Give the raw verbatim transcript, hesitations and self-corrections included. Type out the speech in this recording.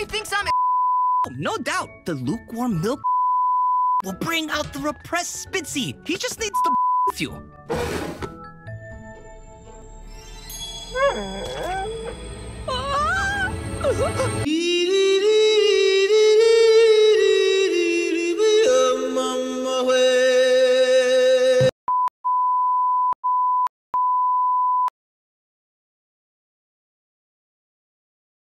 Jerry thinks I'm No doubt, the lukewarm milk will bring out the repressed Spitzy. He just needs to with you. Ah!